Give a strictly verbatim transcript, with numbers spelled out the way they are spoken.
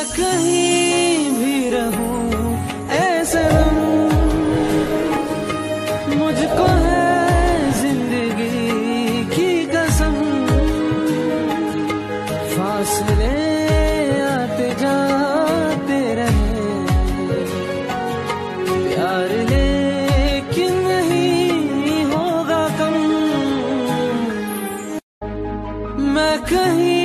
मैं कहीं भी रहूं ऐसे दम मुझको है जिंदगी की कसम। फासले आते जाते रहे प्यार लेकिन नहीं होगा कम। मैं कहीं